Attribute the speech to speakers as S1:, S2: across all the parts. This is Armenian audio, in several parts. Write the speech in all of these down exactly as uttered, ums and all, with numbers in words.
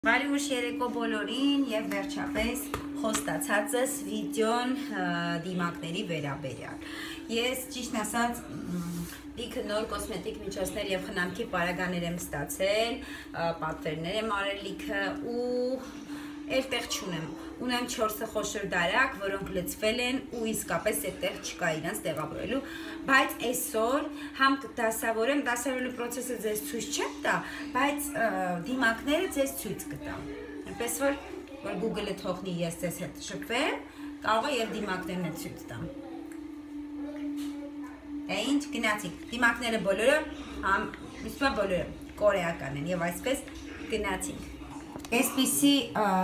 S1: Բարի ուշ երեկո բոլորին եւ վերջապես խոստացածս վիդեոն դիմակների վերաբերյալ։ Ես ճիշտ ասած լիքը նոր կոսմետիկ միջոցներ եւ խնամքի պարագաներ եմ ստացել, պատվերներ եմ արել լիքը ու այդտեղ չունեմ։ Ունեմ չորս խոշոր դարակ, որոնք լցվել են ու իսկապես այդտեղ չկա իրանց տեղավորելու, բայց այսօր համ դասավորեմ, դասավորելու process-ը ձեզ ցույց չեմ տա, բայց դիմակները ձեզ ցույց կտամ։ Այնպես որ որ Google-ը թողնի ես ձեզ հետ շփվեմ, կարող է եւ դիմակներն էլ ցույց տամ։ Է ինչ գնացիք։ Դիմակները բոլորը համ իսկույն բոլորը կորեական են եւ այսպես գնացինք։ Այսպիսի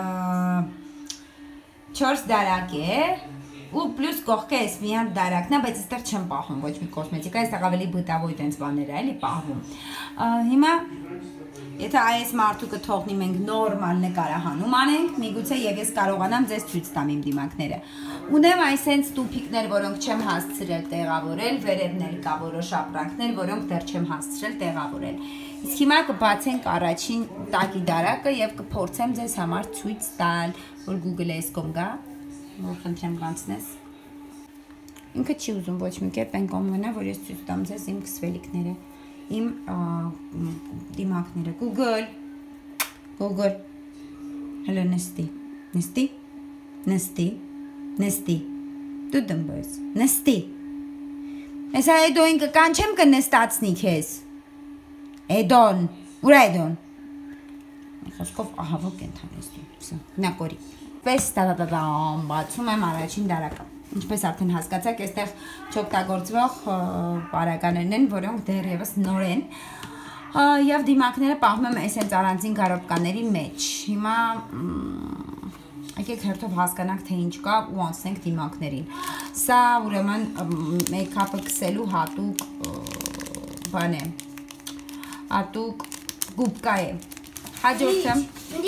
S1: չորս դարակ է ու պլյուս կողքը էս մի հատ դարակն է, բայց այստեղ չեմ պահում ոչ մի կոսմետիկա, այստեղ ավելի բытовой տենց բաներ է էլի պահում։ Հիմա եթե այս մարդուկը թողնի մենք նորմալ նկարահանում անենք, միգուցե եւ ես կարողանամ ձեզ ցույց տամ իմ դիմակները։ Ունեմ այսենց տուփիկներ, որոնք չեմ հասցրել տեղավորել, վերևներ կա որոշ ապրանքներ, որոնք դեռ չեմ հասցրել տեղավորել։ Իսկ հիմա կբացենք առաջին տակի դարակը եւ կփորձեմ ձեզ համար ցույց տալ, որ Google-ը այս կողմ գա, որ խնդրեմ կանցնես։ Ինքը չի ուզում ոչ մի կերպ այն կողմ գնա, որ ես ցույց տամ ձեզ իմ քսվելիքները, իմ դիմակները։ Google, Google, հələ նստի, նստի, նստի, նստի, դու դմբոս, նստի։ Ես այդո ինքը կանչեմ կնստացնի քեզ։ Էդոն, ուր է Էդոն։ Խոսքով ահավոր կենթանես դու, նակորի։ Պես տա-տա-տա-տամ, բացում եմ առաջին դարակը։ Ինչպես արդեն հասկացաք, այստեղ չօգտագործվող պարագաներն են, որոնք դեռևս նոր են։ Եվ դիմակները պահում եմ այսենց առանձին կարապկաների մեջ։ Հիմա եկեք հերթով հասկանանք, թե ինչ կա ու անցնենք դիմակներին։ Սա ուրեմն մեյքափը քսելու հատուկ բան է։ Հատուկ գուբկա է։ Հաջորդը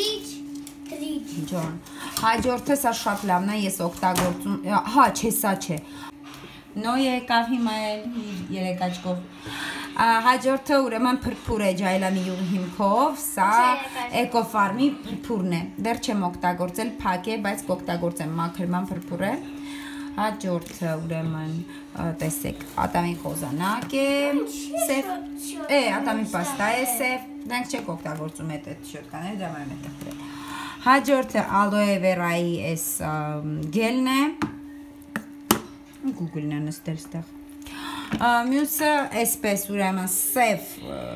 S1: Ջոն։ Հաջորդը սա շատ լավն է, ես օգտագործում, հա, չէ, սա չէ։ Նո եկավ հիմա էլ երեք աչքով։ Հաջորդը ուրեմն փրփուր է ջայլանի յուղի հիմքով, սա էկոֆարմի փրփուրն է։ Դեռ չեմ օգտագործել, փակ է, բայց կօգտագործեմ, մաքրման փրփուր է։ Հաջորդը ուրեմն տեսեք, ատամի խոզանակ է, սև, է, ատամի պաստա է սև, դրանք չեք օգտագործում այդ շոտկաները, դրա համար եմ այդտեղ դրել։ Հաջորդը ալոե վերայի էս գելն է, Google-ն է նստել ստեղ։ Մյուսը այսպես ուրեմն սև,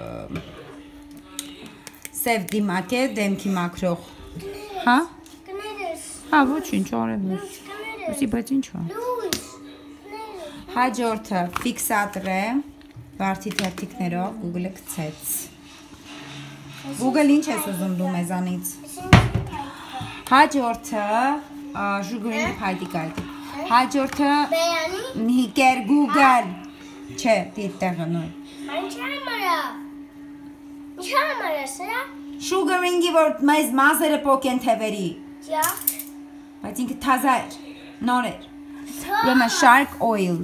S1: սև դիմակ է, դեմքի մաքրող, հա? Հա, ոչ ինչ արև ես, ուսի բայց ինչ հա։ Հաջորդը ֆիքսատր է, վարդի թերթիկներով, Google-ը կցեց։ Google ինչ ես ուզում դու մեզանից։ Հաջորդը ժուգուրինի փայտիկ այդի։ Հաջորդը նիկեր Google։ Չէ, դիտեղը նույն։
S2: Ինչ համարա։ Ինչ համարա սրա։
S1: Շուգարինգի որ մեզ մազերը պոկեն թևերի։
S2: Ջախ։
S1: Բայց ինքը թազա էր, նոր էր։ Ուրեմն Shark Oil,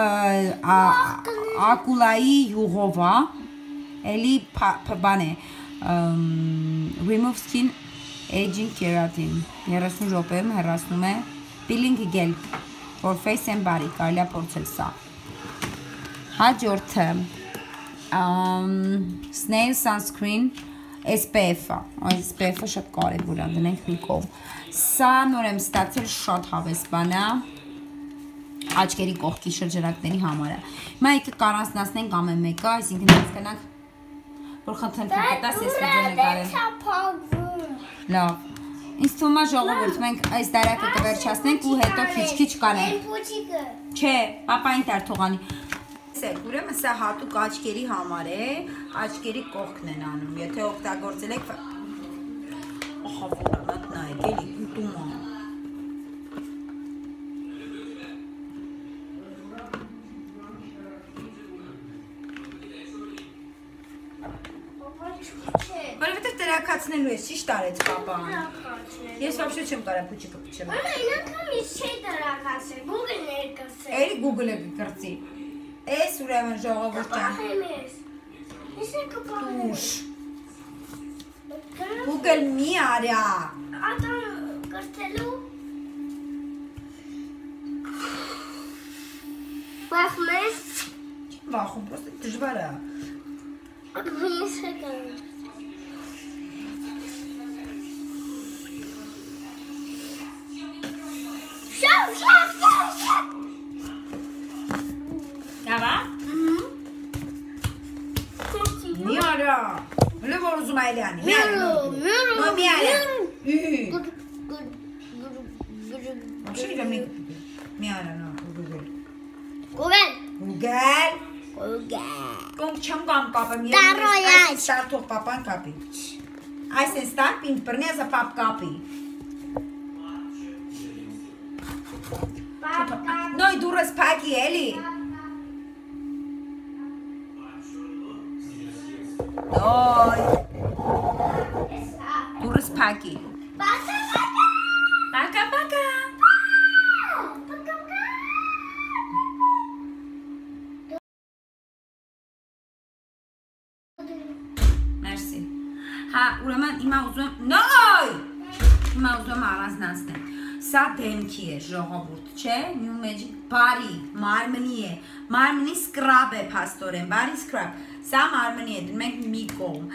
S1: ակուլայի յուղով է, էլի բան է, Remove Skin Aging Keratin, երեսուն րոպեում հեռացնում է Peeling Gel for Face and Body, կարելի է փորձել սա։ Հաջորդը Snail Sunscreen S P F-ը, S P F-ը շատ կարևոր է, դնենք մի կողմ։ Սա նոր եմ ստացել շատ հավես բան է, աչքերի կողքի շրջանակների համար է։ Հիմա եկեք առանձնացնենք ամեն մեկը, այսինքն հասկանանք, որ խնդրեմ կտաս ես վիդեո նկարել։ Լավ։ Ինձ թվում է ժողովուրդ, մենք այս դարակը կվերջացնենք ու հետո քիչ-քիչ կանենք։ Չէ, պապային տար թողանի։ Ուրեմն սա հատուկ աչքերի համար է, աչքերի կողքն են անում, եթե օգտագործել եք ախա որնատ նայեք էլի ուտում է։ Որովհետև տրակացնելու ես, ճիշտ արեց պապան։ Ես вообще չեմ կարա փուչիկը փչեմ։
S2: Մամա, ինքան ես չի տրակացել, Google-ն էր կրծել։
S1: Էլի Google-ը կրծի։ Էս ուրեմն ժողովուրդ ջան։
S2: Ես եկա պահեմ։
S1: Google մի արա։
S2: Ատան կրտելու։ Վախում ես։
S1: Վախում, պրոստը դժվար է։
S2: Ես եկան։ Շավ, շավ, շավ, շավ։
S1: Դավա։ Մի արա։ Հլը որ ուզում այլյանի, մի արա։ Նո մի արա։ Աշի իրը մի արա նո, Google։
S2: Google։
S1: Google։
S2: Google։
S1: Կոնք չեմ կամ կապեմ,
S2: Տարոյաչ։
S1: այս ստարտող պապան կապի։ Այս են ստարտ պին պրնեզը պապ կապի։ Նոյ դուրս պակի էլի։ Նոյ դուրս պակի։ Պակա պակա։ Մերսի։ Հա, ուրեմն հիմա ուզում եմ, նոյ, հիմա ուզում եմ առանձնացնեմ, սա դեմքի է, ժողովուրդ, չէ, նյու մեջ բարի, մարմնի է, մարմնի սկրաբ է պաստորեն, բարի սկրաբ, սա մարմնի է, դնում ենք մի կողմ,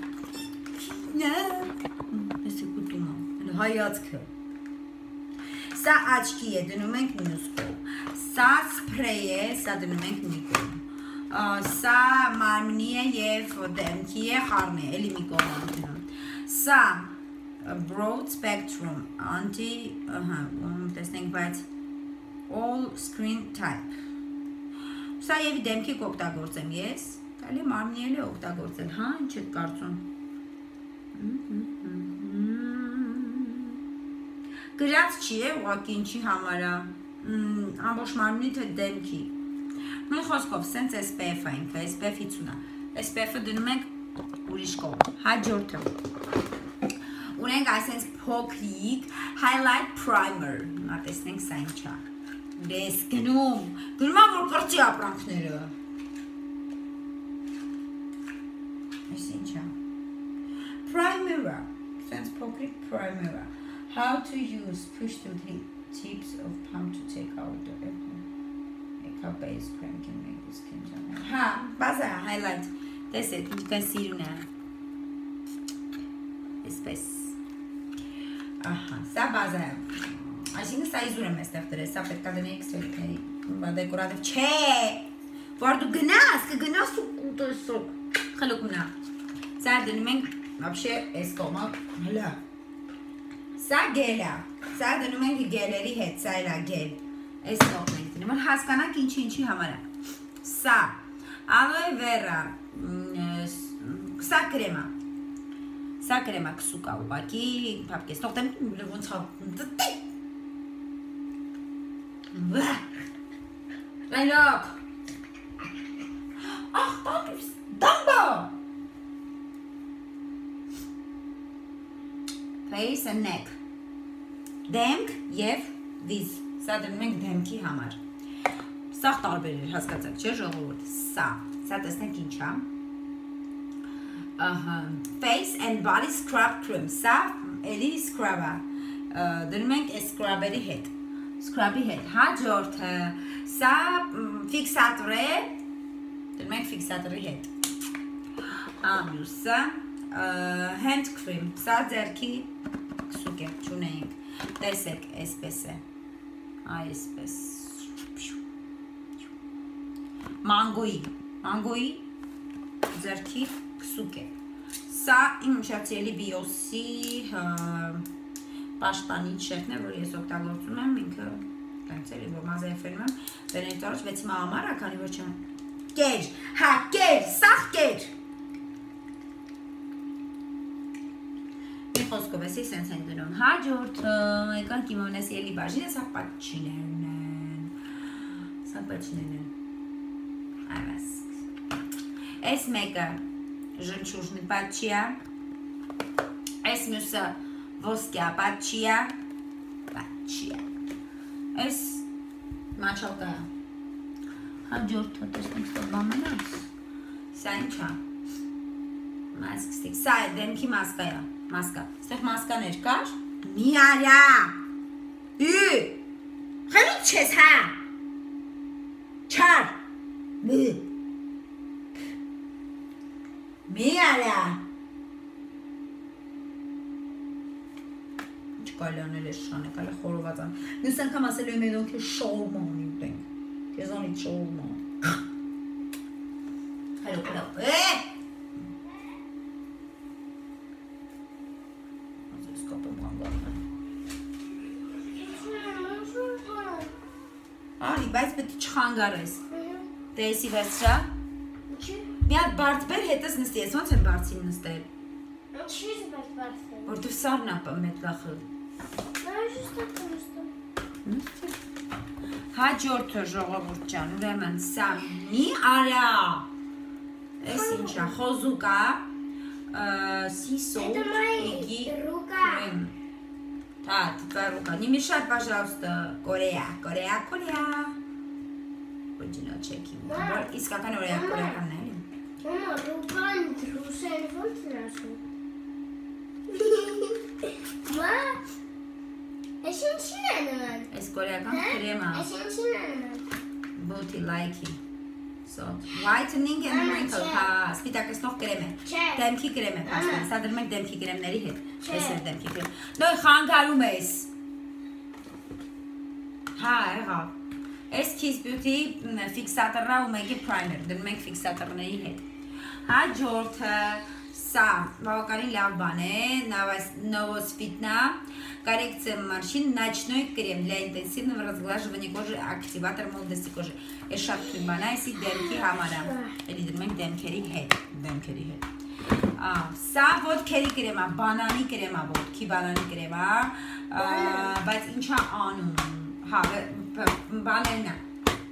S1: ես է կուտում եմ, հայացքը, սա աչքի է, դնում ենք մյուս կողմ, սա սպրեյ է, սա դնում ենք մի կողմ, սա մարմնի է և դեմքի է, խառն է, էլի մի կողմ դնում, սա broad spectrum, anti, ահա, տեսնենք, բայց all screen type, սա և դեմքի կօգտագործեմ ես, կալի մարմնի էլ է օգտագործել, հա, ինչ եք կարծում, գրած չի է, ուղղակի ինչի համար է, ամբողջ մարմնի թե դեմքի, նույն խոսքով, սենց S P F-ը ինքը, S P F հինգ է, S P F-ը դնում ենք ուրիշ կողմ, հաջորդը, ունենք այսենց փոքրիկ highlight primer, հիմա տեսնենք սա ինչա, դես գնում, գնում եմ որ կրճի ապրանքները, այս ինչա, primer-ը, սենց փոքրիկ primer-ը, how to use push to the tips of palm to take out the makeup base cream can make the skin tone, հա, բազա highlight, տեսեք, ինչքան սիրուն է, այսպես, ահա, սա բազա է, այսինքն սա իզուր եմ այստեղ դրել, սա պետք է դնեիք սվետների, դեկորատիվ, չէ, որ դու գնաս, կգնաս ու կուտեսոք, խլուկումնա, սա դնում ենք, ապշե, այս կոմա, հլա, սա գել է, սա դնում ենք գելերի հետ, սա էլ է գել, այս կողմ ենք դնում, որ հասկանանք ինչի ինչի համար է, սա, aloe vera, սա կրեմա, սա կրեմա կսուկա ուղակի, պապկես, նողտեմ ոնց խավ, լայլոք, աղ, պապիս, դամբա, face and neck, դեմք և վիզ, սա դնում ենք դեմքի համար, սաղ տարբեր էր, հասկացակ, չէ ժողովուրդ, սա, սա տեսնենք ինչա, face and body scrub cream, սա էլի scrub-ը, դնում ենք scrub-երի հետ, scrub-ի հետ, հաջորդը, սա ֆիքսատոր է, դնում ենք ֆիքսատորի հետ, ամյուսը, hand cream, սա ձերքի կսուկ է, չունեինք, տեսեք, այսպես է, այսպես, մանգոյի, մանգոյի ձերքի կսուկ է, սա իմ մշացիելի բիոսի պաշտանիչ շերտն է, որ ես օգտագործում եմ, ինքը կայցելի, որ մազայֆերում եմ, վերնետ առաջ վեցի մաղամար, ականի որ չեմ, կեր, հա, կեր, սաղ կեր, խոսքով էսի սենց են դնում, հաջորդը, եկանք իմ ունես ելի բաժին, սա պատչիներն են, սա պատչիներն են, այվաս, այս մեկը ժնչուժնի պատչիա, այս մյուսը ոսկյա պատչիա, պատչիա, այս մաչալկա, հաջորդը, տեսնենք ստով բամենաս, սա ինչա, Մասկստիկ, սա է դեմքի մասկա է, մասկա, ստեղ մասկաներ կար, մի արա, ու, խելուց չես հա, չար, բի, մի արա, ինչ կայլ անել ես շանը, կայլ է խորոված ան, նյուս անգամ ասելու եմ էդոն կեզ շողորման ունի ուտենք, կեզ անից շողորման, հելո կլավ, է, Անի, բայց պետք է չխանգարես, տեսի վերցրա, մի հատ բարդ բեր հետս նստի, ես ոնց եմ բարդին նստել,
S2: Ինչի՞ս բայց բարդել,
S1: որ դու սարն ապա մետ լախը, հաջորդը ժողովուրդ ջան, ուրեմն սա մի արա, ես ինչա, խոզուկա, սիսո, իգի, քրեմ, Та, рука. Не мешай, пожалуйста. Корея, Корея, Корея. Original checking. Искакан Корея, Корея канали.
S2: Мама, рукан трусен вот сразу. Ма? Эшин чинанан.
S1: Es Корея кан крема.
S2: Эшин чинанан.
S1: Booty likey. So, whitening and wrinkle pass. Spitակս նող կրեմ է։ Դեմքի կրեմ է փաստել։ Սա դրում ենք դեմքի կրեմների հետ։ Էս է դեմքի կրեմ։ Նոյ խանգարում ես։ Հա, եղավ։ Էս Kiss Beauty ֆիքսատորը ու մեկի primer դրում ենք ֆիքսատորների հետ։ Հաջորդը սա բավականին լավ բան է, Novosfitna коррекция морщин, ночной крем для интенсивного разглаживания кожи, активатор молодости кожи. Ես շատ թույն բան է, այսի դեմքի համարա, էլի դրում ենք դեմքերի հետ, դեմքերի հետ։ Սա ոտքերի կրեմ է, բանանի կրեմ է, ոտքի բանանի կրեմ է, բայց ինչա անում, հա, բաներն է։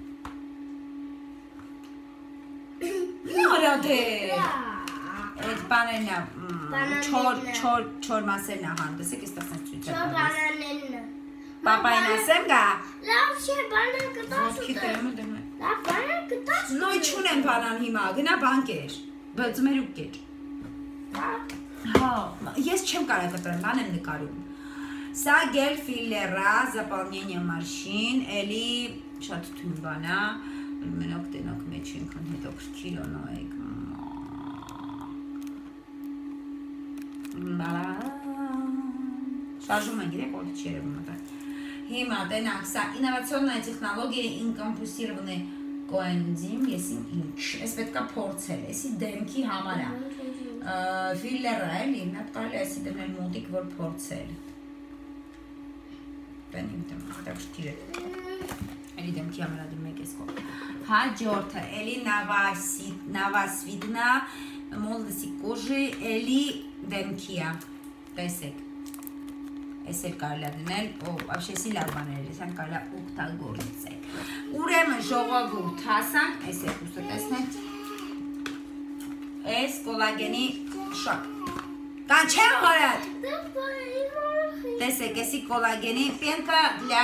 S1: Նորա դեր, այդ բաներն է, չոր մասերն է հանդես, եք իստեղ սենց ծույց է
S2: Չոր բանաներն է։
S1: Պապային ասեմ գա։
S2: Լավ չէ, բանան կտաս
S1: Ոտքի կրեմ է դրում է։
S2: Լավ, բանան կտաս
S1: Նոյ չունեմ բանան հիմա, գնա բանկեր, բծմերուկ կեր։ Հա, ես չեմ կարա կտրեմ, բան եմ նկարում։ Սա գել ֆիլլերա, заполнение մարշին, էլի շատ թույն բան է, մենոք տենոք մեջ ենքան հետոք կիլո նոյեք։ Շարժում են գիրեք, որդի չերևում մտա։ Հիմա տենակ, սա ինովացիոնная технология ինկոմպուսիրվնե կոենզիմ, եսին ինչ, ես պետքա փորձել, եսի դեմքի համար է, ֆիլլերը էլի, նատ կարելի եսի դրնել մոտիկ, որ փորձել։ Տենիմ դեմ, հետակ շտիր է, էլի դեմքի համար ադում մեկ ես կող։ Հաջորդը, էլի Novosfitna, молодости кожи, էլի դեմքի է, տեսեք։ Ես էլ կարելի է դնել, вообще սի լավ բաներ, ես հան կարելի է օգտագործել։ Ուրեմն ժողովուրդ հասանք, ես եք ուսը տեսնենք, ես կոլագենի շակ, կան չեմ հորդ, տեսեք, եսի կոլագենի պենկա դլյա,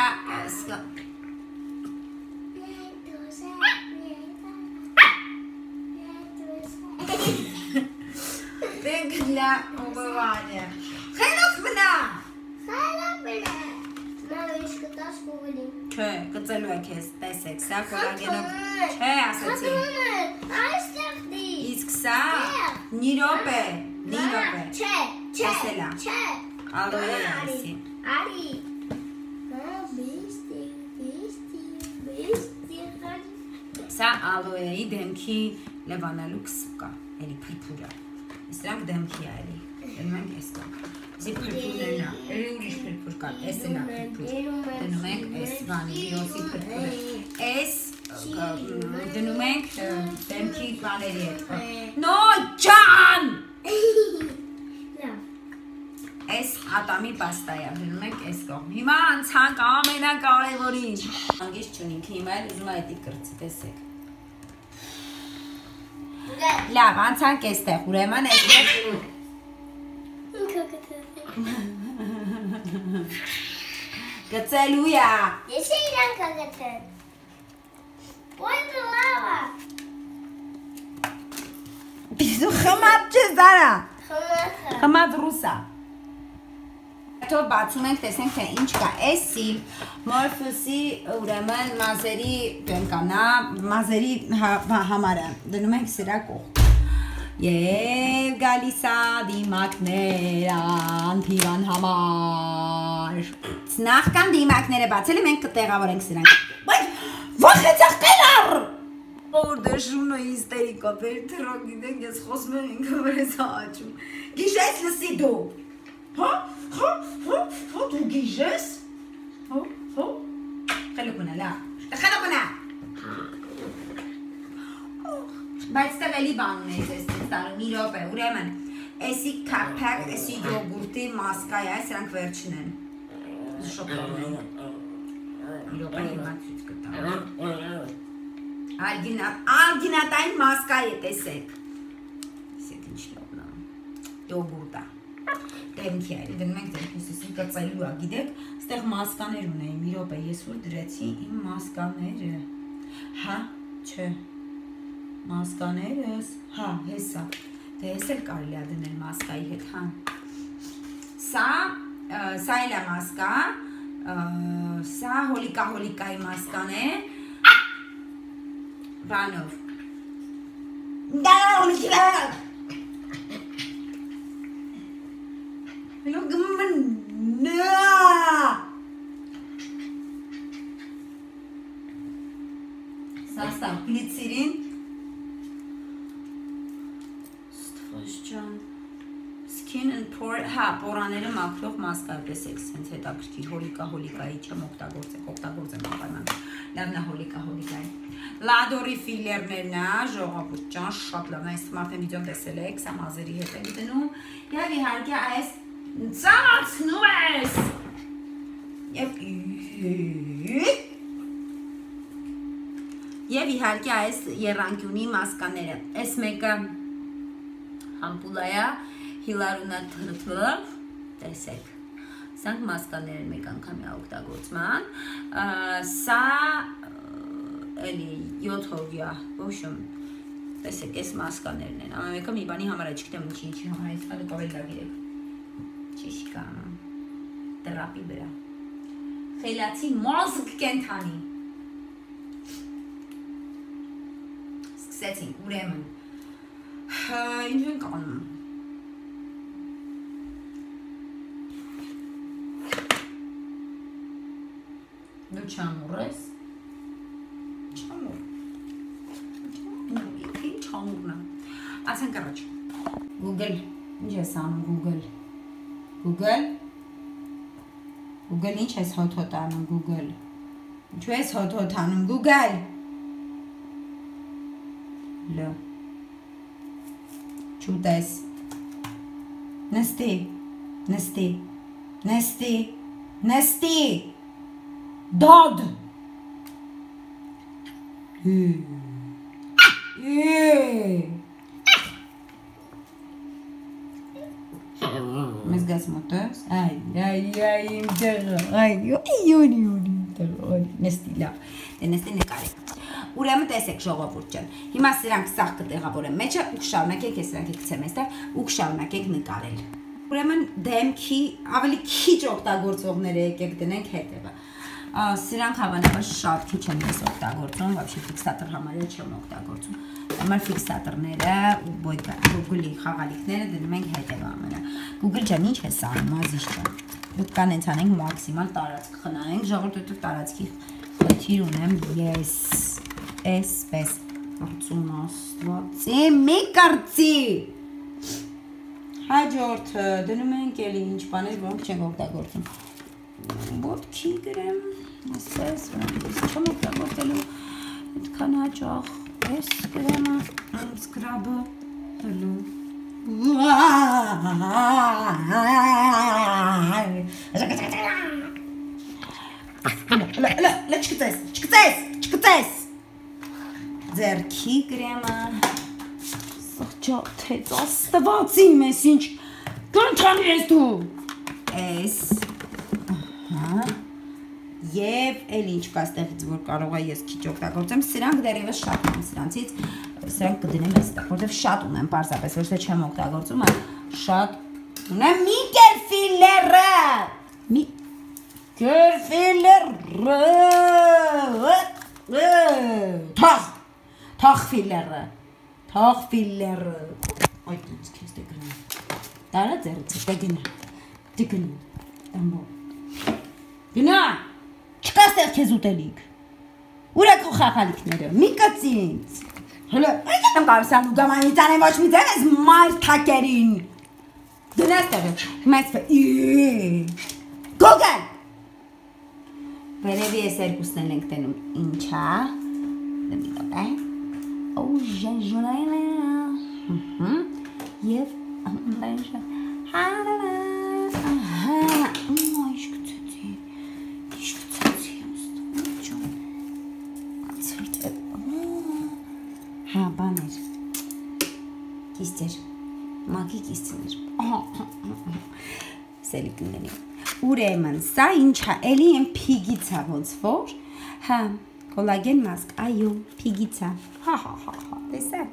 S1: պենկա դլյա օբավանյա, խենոք մնա, Չէ, կծելու եք ես, տեսեք, սա կոլագենով, չէ, ասացի, իսկ սա նիրոպ է, նիրոպ է, ասելա, ալոյ է այսի, սա ալոյեի դեմքի լևանալու կսուկա, էլի պրիպուրա, ես դրանք դեմքի է էլի, դնում ենք ես կա, Զի պրպուրներն է, էլի ուրիշ պրպուր կար, ես են է պրպուր, դնում ենք ես վանիլիոսի պրպուրը, ես դնում ենք դեմքի բաների հետ, նո ջան, ես ատամի պաստայ է, դնում ենք ես կողմ, հիմա անցանք ամենակարևորին, անգես չունինք, հիմա էլ ուզում այդի կրծի, տեսեք, լավ, անցանք ես տեղ, ուրեման ես տեղ, Գծելու է։
S2: Ես է իրան կգծել։ Ոյ դու լավա։
S1: Դու խմած չես դարա։
S2: Խմած։
S1: Խմած ռուսա։ Հետո բացում ենք, տեսենք թե ինչ կա։ Էսի Morpheus-ի ուրեմն մազերի կենկանա, մազերի համարը։ Դնում ենք սրա կողք։ Եվ գալիս է դիմակները անթիվան համար։ Նախքան դիմակները բացել մենք կտեղավորենք սրանք։ Բայց վախեցա խելար։ Որտե շունը հիստերիկա բեր թռա գիտենք ես խոսում եմ ինքը վրես աճում։ Գիշես լսի դու։ Հա, հա, հա, հա դու գիշես։ Հա, հա։ Խելոքունա լա։ Խելոքունա։ Բայց դա էլի բանն է ես տալու մի րոպե, ուրեմն էսի քափակ, էսի յոգուրտի մասկա է, սրանք վերջին են։ Շոկոլադն է։ Մի րոպե հիմա ցույց կտամ։ Արգինատային մասկա է, տեսեք։ Տեսեք ինչ լավն է։ Յոգուրտա։ Դեմքի է, դնում ենք դեմքիս, էսի կծելու է, գիտեք, ստեղ մասկաներ ունեի, մի րոպե, ես որ դրեցի իմ մասկաները։ Հա, չէ։ Մասկաներս, հա, հեսա, դե ես էլ կարելի է դնել մասկայի հետ, հա։ Սա, սա էլ է մասկա, սա հոլիկա-հոլիկայի մասկան է, բանով։ Դա հոլիկիլա։ Հելո գմնա։ Սա սա գլիցերին։ Skin and pore, հա, պորաները մաքրող մասկա, տեսեք, սենց հետաքրքիր, հոլիկա, հոլիկայի չեմ օգտագործեք, օգտագործեմ ապայման, լավն է հոլիկա, հոլիկայի։ Լադորի ֆիլերներն է, ժողովուրդ ջան, շատ լավն է, այս մարդեն վիդեոն տեսել եք, սա մազերի հետ եք դնում, և իհարկե այս ծանացնում ես, և իհարկե այս եռանկյունի մասկաները, այս մեկը համպուլայա, հիլարունա թրթվը, տեսեք, սանք մասկաներ են մեկ անգամյա օգտագործման, սա էլի յոթ հոգյա, ոչում, տեսեք, ես մասկաներն են, ամենեկը մի բանի համար է, չգիտեմ ինչի ինչի համար է, սա դուք ավել լավ իրեք, չիշկա, տրապի բրա, խելացի մազգ կենթանի, սկսեցին, ուրեմն, ինչ ենք անում, դու չամուր ես, չամուր, ինչ չամուրն է, ասենք առաջ, Google, ինչ ես անում Google, Google, Google ինչ ես հոտ-հոտ անում Google, ինչու ես հոտ-հոտ անում Google, լո, չուտես, նստի, նստի, նստի, նստի, Dod! Mas gás motores? Ai, ai, ai, im dera. Ai, yoni, yoni, dera. Nesti լավ։ Դե նստի նկարի։ Ուրեմն տեսեք ժողովուրդ ջան։ Հիմա սրանք սաղ կտեղավորեմ մեջը ու կշարունակեք, ես սրանք գցեմ այստեղ ու կշարունակեք նկարել։ Ուրեմն դեմքի ավելի քիչ օգտագործողները եկեք դնենք հետևը։ Սրանք հավանաբար շատ քիչ են ես օգտագործում, вообще ֆիքսատոր համարյա չեմ օգտագործում։ Համար ֆիքսատորները ու Google-ի խաղալիքները դնում ենք հետևը ամենը։ Google ջան, ինչ ես անում, ազիզ ջան։ Դուք կան հենց անենք մաքսիմալ տարածք խնայենք, ժողովուրդը տարածքի խնդիր ունեմ ես։ Էսպես կարծում աստվածի մի կարծի։ Հաջորդը դնում ենք էլի ինչ բաներ, որոնք չենք օգտագործում։ Ոտքի գրեմ, ասպես, վրանքից չեմ օգտագործելու, այդքան հաճախ, ես գրեմը, սկրաբը, հլու, լա, չկծես, չկծես, չկծես, ձերքի գրեմը, սղջատ հետ աստվածի մեզ ինչ, կնթանի ես դու, ես, Եվ էլ ինչ կա ստեղից, որ կարող է ես քիչ օգտագործեմ, սրանք դեռևս շատ են սրանցից, սրանք կդնեմ այստեղ, որտեվ շատ ունեմ պարզապես, ոչ թե չեմ օգտագործում, այլ շատ ունեմ Միկերֆիլլերը։ Միկերֆիլլերը։ Թող, թող ֆիլլերը, թող ֆիլլերը։ Այ դից քեզ դե գնա։ Դարա ձեռից դե գնա։ Դե գնա։ Ամո։ Գնա։ Չկա ստեղ քեզ ուտելիք։ Ուր է քո խաղալիքները։ Մի կծի ինձ։ Հələ, եկեմ կարսան ու գամանից անեմ ոչ մի ձեն ես մայր թակերին։ Գնա ստեղ։ Հիմա ես Գոգան։ Վերևի ես երկուսն էլ ենք տենում։ Ինչա։ Դեմիտոք է։ Օ, ժենժոնայլ է։ Եվ ամենաշա։ Հարալա։ Ահա, ումա իշ կծեցի։ Իշ կծեցի ոստոն։ Ացրտ է։ Հա, բաներ։ Կիստեր։ Մագի կիստներ։ Սելիկների։ Ուրեմն, սա ինչա, էլի եմ փիգիցա ոնց որ։ Հա, կոլագեն մասկ, այո, փիգիցա։ Հա, հա, հա, հա, տեսակ։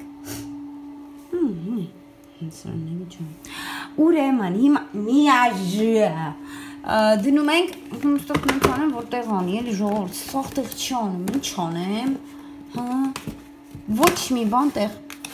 S1: Ուրեմն, հիմա միաժը դնում ենք, ստոք մենք անեմ, որտեղ անի, էլի ժողորդ, սաղ տեղ չի անում, ինչ անեմ, ոչ մի բան տեղ,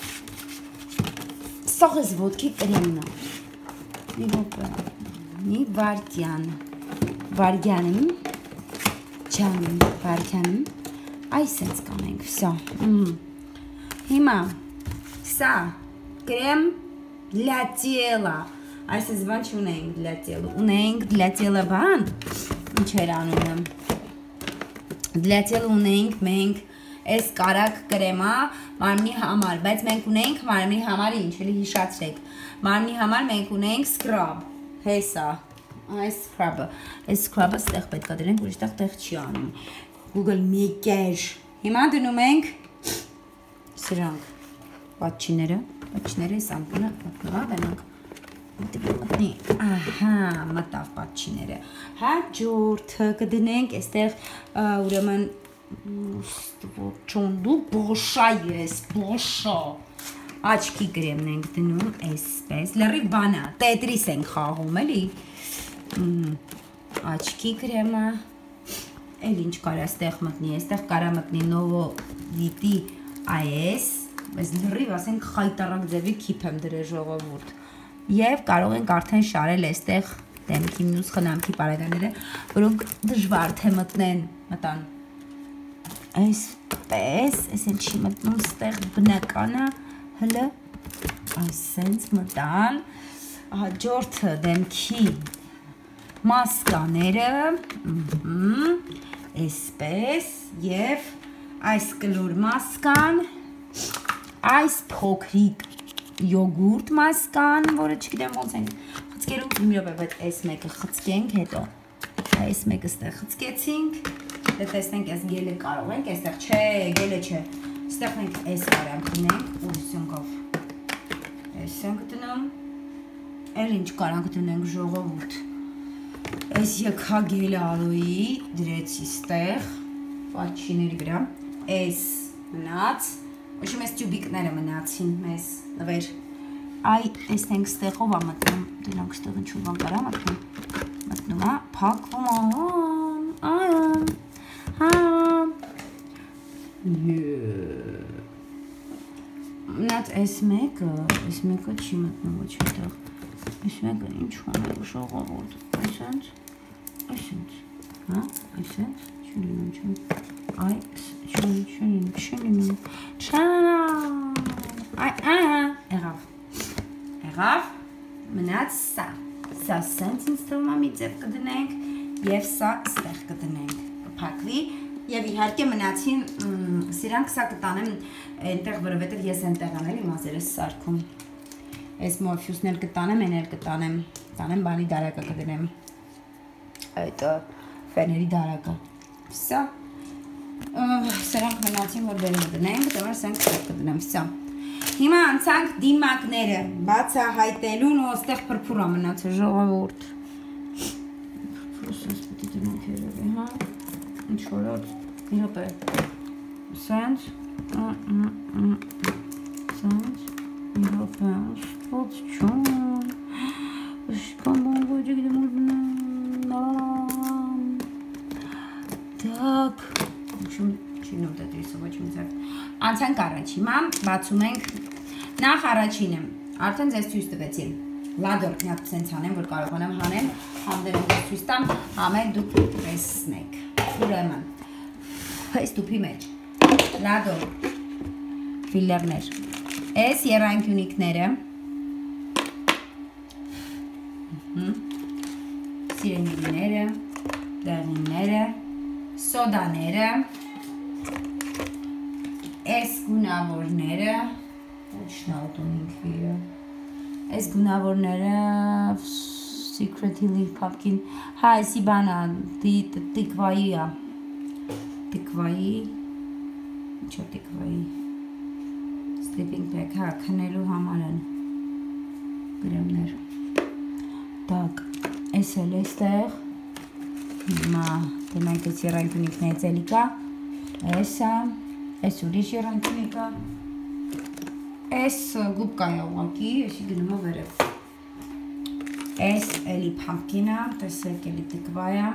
S1: սաղ ես ոտքի կրեմնա, մի հոպը, մի վարդյան, վարդյանում, ճանում, վարդյանում, այս ենք կանենք, վսա, հիմա, սա, կրեմ для тела, այս ես բան չունենք для тела, ունենք для tela բան, ինչ էր անում եմ, для tela ունենք մենք, այս կարակ կրեմա մարմնի համար, բայց մենք ունենք մարմնի համար ինչ, էլի հիշացրեք, մարմնի համար մենք ունենք scrub, հեսա, այս scrub-ը, այս scrub-ը ստեղ պետք է դրենք, ուրիշ տեղ չի անում, Google Maker, հիմա դնում ենք սրանք, պատչիները, պատչիները այս ամպունը մտնվա, բենանք, մտնի, ահա, մտավ պատչիները, հաջորդը կդնենք, այստեղ ուրեմն, չոնդու բոշա ես, բոշա, աչքի կրեմն ենք դնում, այսպես, լրի բանա, տետրիս ենք խաղում, էլի, աչքի կրեմը, էլ ինչ կարա ստեղ մտնի, այստեղ կարա մտնի նովո վիտի այս, բայց լրիվ ասենք խայտարակ ձևի քիփ եմ դրել ժողովուրդ և կարող ենք արդեն շարել այստեղ դեմքի մյուս խնամքի պարագաները, որոնք դժվար թե մտնեն, մտան այսպես, այս են չի մտնում ստեղ բնականը, հլը, այսենց մտան, հաջորդը դեմքի մասկաները, այսպես և այս կլոր մասկան, այս փոքրիկ յոգուրտ մասկան, որը չգիտեմ ոնց ենք խցկերում միրոպ է, բայց այս մեկը խցկենք հետո, այս մեկը ստեղ խցկեցինք, դե տեսնենք այս գելը կարող ենք, այստեղ չէ, գելը չէ, ստեղ մենք այս կարանք դնենք, ուրսյունքով, այս ենք դնում, էլ ինչ կարանք դնենք ժողովուրդ, այս եկա գելը ալոյի դրեցի ստեղ, պատչիների վրա, այս մնաց, Ոչմ ես տյուբիկները մնացին մեզ նվեր, այ տեսնենք ստեղով ա մտնում, դրանք ստեղ ինչու բան կարա մտնում, մտնում ա, պակվում ան, այան, համ, մնաց այս մեկը, այս մեկը չի մտնում ոչ հետեղ, այս մեկը ինչ ունենք ժողովուրդ, այսենց, այսենց, հա, այսենց, չունինում չուն, այ, չունինում, չունինում, չունինում, Այ, ահա, եղավ, եղավ, մնաց սա, սա սենց ինձ թվում է մի ձև կդնենք և սա ստեղ կդնենք, կփակվի և իհարկե մնացին, սիրանք սա կտանեմ ենտեղ որովհետև ես ենտեղ եմ էլի մազերս սարքում, այս մորֆյուսն էլ կտանեմ, են էլ կտանեմ, տանեմ բանի դարակը կդնեմ, այդ ֆեների դարակը, սա, սրանք մնացին, որ բերում դնենք, դեմար սրանք ստեղ կդնեմ, սա, հիմա անցանք դիմակները, բացահայտելուն ու ստեղ պրպուրա մնացը ժողովուրդ, պրպուրս պետի դնենք երևի, հա, ինչ որոց, մի հոպ է, սենց, ասած, մի րոպե, ոսպոց չուն, ըշկան բոնգո չգիտեմ ուզնեմ, տակ, շում չինում տետրիսը ոչ մի ձև, անցանք առաջ, հիմա բացում ենք, նախ առաջինը, արդեն ձեզ ցույց տվեցի, լադոր մի հատ սենց հանեմ, որ կարողանամ հանեմ, համդերեմ ձեզ ցույց տամ, համեն դուք տեսնեք, ուրեմն, այս տուփի մեջ, լադոր, ֆիլերներ, այս եռանկյունիկները, սիրենիները, դեղինները, սոդաները, այս գունավորները, Շնալտուն ինքվիրը, այս գունավորները, Secret Healing Pumpkin, հա, այսի բանա, տիկվայի է, տիկվայի, ինչո տիկվայի, Sleeping Bag, հա, քնելու համար են, գրեմներ, տակ, այս էլ էստեղ, հիմա, դենանք այս եռանկյունիկներից էլի կա, էսա, այս ուրիշ եռանկյունիկա, այս գուբկա է ուղղակի, էսի գնում է վերև, այս էլի pumpkin-ը, տեսեք էլի տիկվա է,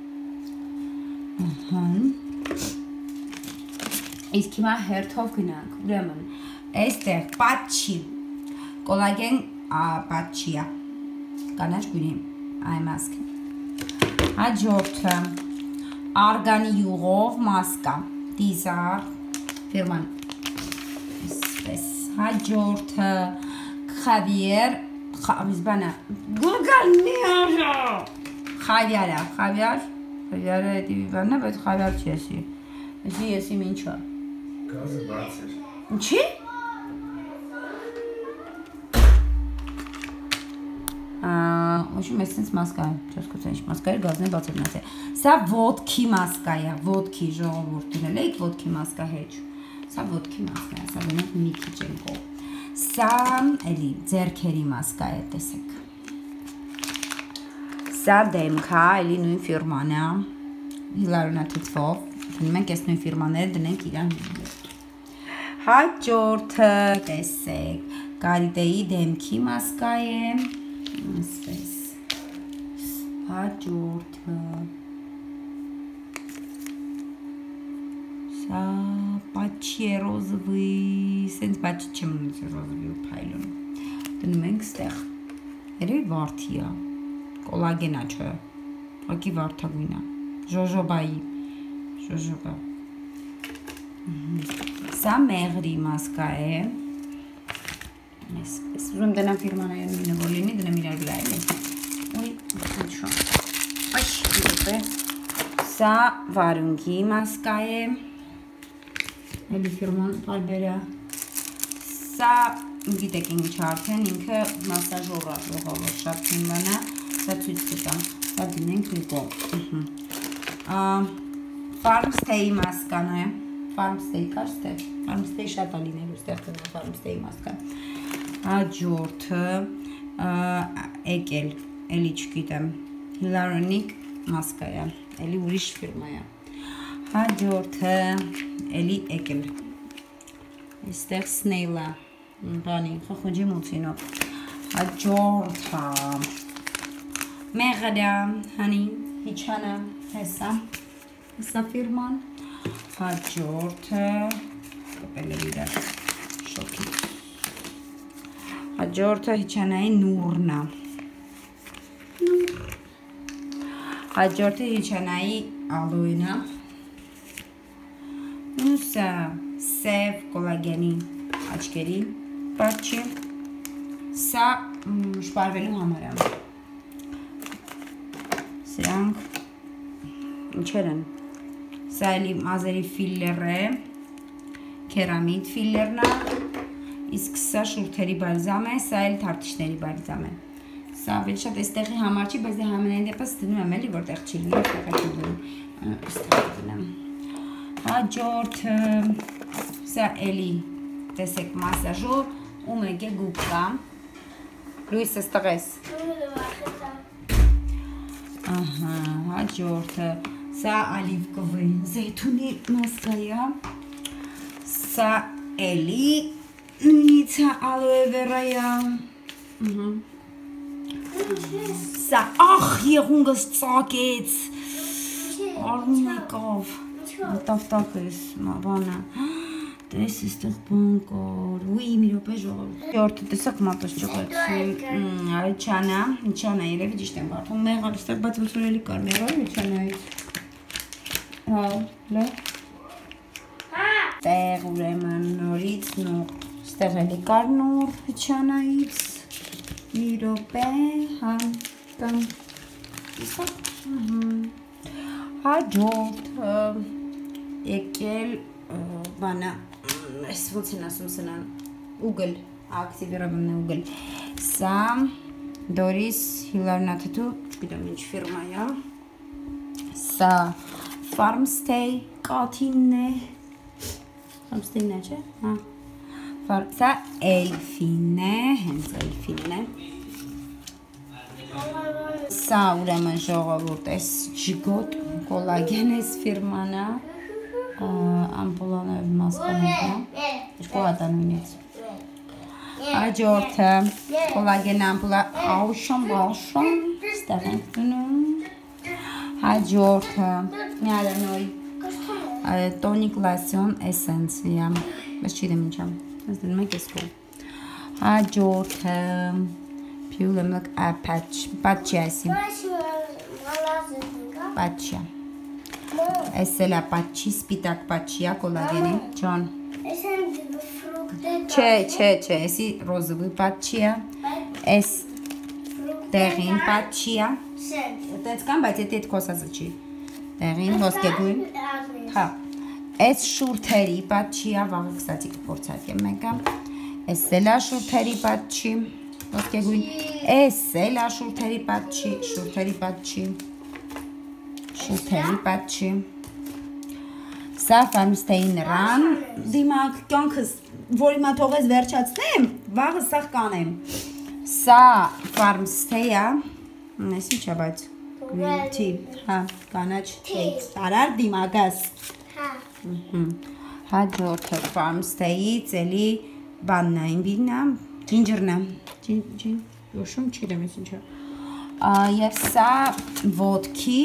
S1: իսկ հիմա հերթով գնանք, ուրեմն, այստեղ պատչի, կոլագեն պատչի է, կանաչ գունի, այ մասկ, հաջորդը, արգանի յուղով մասկա, դիզար, ֆիրման, այսպես, հաջորդը, խավիեր, խավիզբանա, գուգալ մի արժա, խավիարը, խավիար, խավիարը էդի վիվանն է, բայց խավիար չի եսի, եսի եսի մինչա, գազը բաց էր, ինչի? Ոչում ես սենց մասկա է, չասկոցա ինչ մասկա էր, գազն է բաց էր նասե, սա ոտքի մասկա է, ոտքի ժողովուրդ դունել էիք ոտքի մասկա հեչ, սա ոտքի մասկա է, սա գնանք մի քիչ են կող, սա էլի ձերքերի մասկա է, տեսեք, սա դեմքա, էլի նույն ֆիրման է, հիլարոնա թիթվով, դնում ենք ես նույն ֆիրմաները դնենք իրան հաջորդը, տեսեք, կարիտեի դեմքի մասկա է, ասպես, հաջորդը, սա պաչի է ռոզվի, սենց պաչի չեմ ունեցի ռոզվի ու պայլուն, դնում ենք ստեղ, երևի վարդի է, կոլագենա չէ, ակի վարդագույն է, ժոժոբայի, ժոժոբա, սա մեղրի մասկա է, այսպես, ուզում դնամ ֆիրմանային մինը, որ լինի, դնեմ իրար վրա էլի, ոյ, ինչո, այշ, իրոպ է, սա վարունգի մասկա է, էլի ֆիրման պարբերա, սա, գիտեք ինչ արդեն, ինքը մասաժող է, ողավոր շատ թիմվանա, սա ցույց կտամ, սա դնենք մի կողմ, Farmstay մասկան է, Farmstay կար ստեղ, Farmstay շատ ալիներու ստեղ կնա Farmstay մասկան, հաջորդը եկել, էլի չգիտեմ, հիլարոնիկ մասկա է, էլի ուրիշ ֆիրմա է, հաջորդը էլի եկել, այստեղ սնեյլը, բանի, խոխունջի մուցինով, հաջորդը, մեղրը, հանի, հիչանը, հեսա, հեսա ֆիրման, հաջորդը, կպել է իրար, շոքի, հաջորդը հիչանայի նուրնա, հաջորդը հիչանայի ալոյնա, ու սա սև կոլագենի աչկերի պաչի, սա շպարվելու համար է, սրանք ինչեր են, սա էլի մազերի ֆիլլեր է, կերամիդ ֆիլլերն է, իսկ սա շուրթերի բալզամ է, սա էլ թարտիշների բալզամ է, սա ավելի շատ էստեղի համար չի, բայց դե համենայն դեպս դնում եմ էլի, որտեղ չի լինի, տեղա չի դնում, էստեղ դնեմ, հաջորդը, սա էլի, տեսեք մասաժով, ու մեկ է գուբկա, լույսս տղես, ահա, հաջորդը, սա ալիվկովի զեյթունի մասկա է, սա էլի Նույնից ալոե վերայա։ Սա ախ եղունգս ծակեց։ Արուն եկավ։ Տավտակես բանը։ Տես էստեղ բան կար։ Ուի մի րոպե ժողովուրդ։ Յորթը տեսակ մատոս ճղեցի։ Այ չանա, չանա երևի ճիշտ եմ բարդում։ Մեղալ էստեղ բայց ոնց որ էլի կար մեղալ ու չանայից։ Հա, լե։ Տեղ ուրեմն նորից նոր։ Ստեղ էլի կար նոր չանայից։ Մի րոպե, հա, կամ։ Իսա։ Հաջորդ եկել բանը այս ոնց են ասում սնան ուգլ ակտիվիրованный ուգլ սա Doris Hillarnatatu չգիտեմ ինչ ֆիրմա է սա Farmstay կաթինն է Farmstay-ն է չէ հա սա Elfin է հենց Elfin-ն է Սա ուրեմն ժողովուրդ էս ջգոտ կոլագեն էս ֆիրման է ամպուլաներ մասկանետն է երկու հատանունից Հաջորդը կոլագեն ամպուլա աուշան բաշան ստեղ ենք դնում Հաջորդը միարանոյ տոնիկ լասյոն էսենցի է բայց չիրեմ ինչ եմ ես դնում ենք ես կոլ Հաջորդը Piulem look a patch patchiasi. Patchia. Essa la patchi spitak patchia collageni. John. C'è c'è c'è si rozovый patchia. Es terrin patchia. Դες կան բայց եթե այդ կոսածը չի։ Տեղին ոսկեգույն։ Հա։ Այս շուրթերի պատչիա վաղը կստացի կփորձարկեմ մեկը։ Այս էլա շուրթերի պատչի։ Ոսկեգույն։ Այս էլա շուրթերի պատչի, շուրթերի պատչի։ Շուրթերի պատչի։ Սա Farmstay-ի նրան դիմակ կյանքս, որ հիմա թողես վերջացնեմ, վաղը սաղ կանեմ։ Սա Farmstay-ը, ես ինչ է բայց, թի, հա, կանաչ թի, տարար դիմակս։ Հաջորդը Farmstay-ից էլի բանն է, ինբինն է, ջինջրն է, ջին, յոշում չիրեմ ես ինչ է։ Եվ սա ոտքի,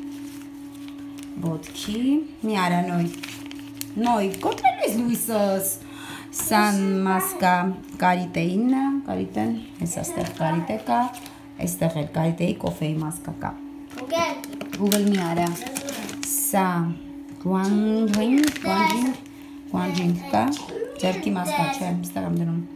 S1: ոտքի, մի արանոյ, նոյ, կոտրել ես լույսս, սան մասկա կարիտեինն է, կարիտեն, ես աստեղ կարիտե կա, այստեղ էլ կարիտեի կոֆեի մասկա կա։ Google մի արա, սա գուանջինգ, գուանջինգ, գուանջինգ կա, ձերքի մասկա չէ, ստեղ եմ դնում։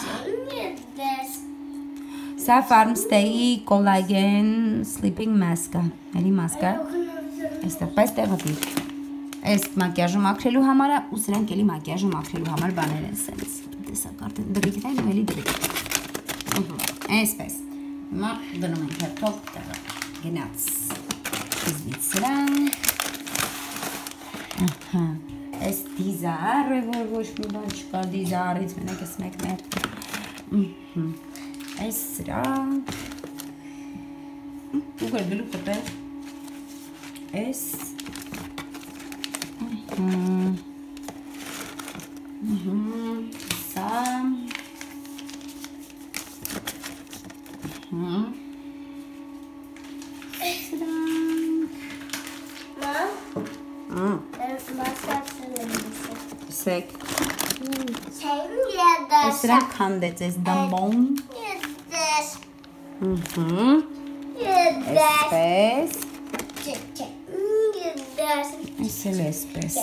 S1: Սա Farmstay-ի collagen sleeping mask-ը, էլի մասկա, այստեղ պես տեղը դիր, այս մակիաժը մաքրելու համար է, ու սրանք էլի մակիաժը մաքրելու համար բաներ են սենց, տեսակ արդեն դրիքն են ու էլի դրիք, այսպես, հիմա դնում ենք հերթով տեղը, գնաց, զվից սրանք, այս դիզարը, որ ոչ մի բան չկա դիզարից, մենակ ես մեկներ, Այս սրանք, ուգր գլու կտեր, այս, սա, սրանք, այս սրանք հանդեց ես դամբոն, Այսպես Այս էլ այսպես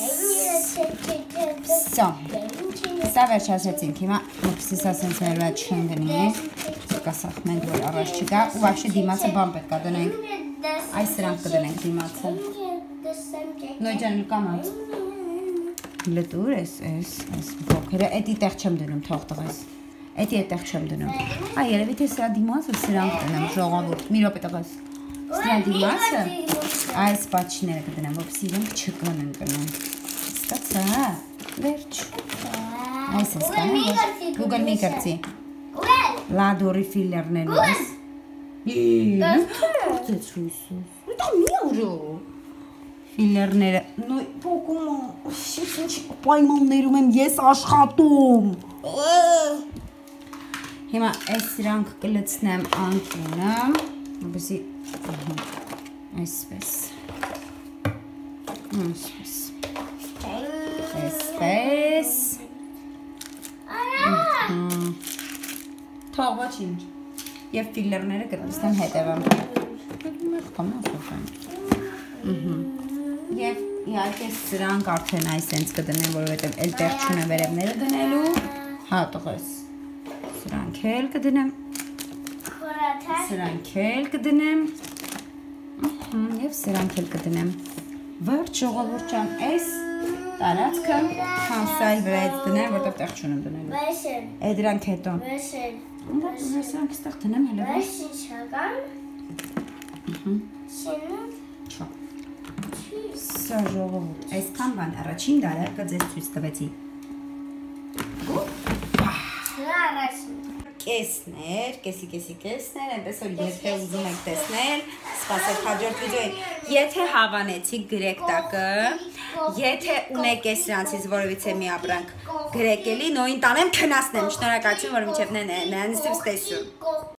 S1: Սա Սա վերջացրեցինք հիմա մոքսիս ասենց ներվա չեն դնենք կասախ մենք որ առաջ չկա ու վաշի դիմացը բան պետք է դնենք Այս սրանք կդնենք դիմացը Նոյջան լուկամած Լտուր ես ես բոքերը էտի տեղ չեմ դնում թող տղես Էդի այդտեղ չեմ դնում։ Այ երևի թե սրա դիմացը սրանք դնեմ ժողովուրդ։ Մի րոպե տղաս։ Սրա դիմացը այս պատչիները կդնեմ, որպեսզի իրենք չկան ընկնում։ Ստացա։ Վերջ։ Այս է ստանում։ Google մի կրծի։ Լադորի ֆիլերներն ես։ Իի։ Փոխեց հույսը։ Դա մի ուժո։ Ֆիլերները։ Նույն փոկումը, ինչ պայմաններում եմ ես աշխատում։ Հիմա այս սրանք կլցնեմ անկյունը, որպեսզի այսպես։ Այսպես։ Այսպես։ Թող ոչինչ։ Եվ ֆիլերները կտցնեմ հետևը։ Եվ իհարկե սրանք արդեն այսենց կդնեմ, որովհետև էլ տեղ չունեմ վերևները դնելու, հատուղս։ Սրանք էլ կդնեմ։ Սրանք էլ կդնեմ։ Եվ սրանք էլ կդնեմ։ Վերջ ժողովուրդ ջան, այս տարածքը համսայլ վրայից դնեմ, որտեղ տեղ չունեմ դնելու։ Այդ դրանք հետո։ Սրանք այստեղ դնեմ հələ։ Սա ժողովուրդ, այսքան բան առաջին դարարկը ձեզ ցույց տվեցի։ Կեսներ, կեսի կեսի կեսներ, այնպես որ եթե ուզում եք տեսնել, սպասեք հաջորդ վիդեոյին։ Եթե հավանեցիք գրեք տակը, եթե ունեք այս սրանցից որևիցե մի ապրանք, գրեք էլի, նոյին տանեմ քնասնեմ, շնորհակալություն, որ մինչև նեն նեն ստեսում։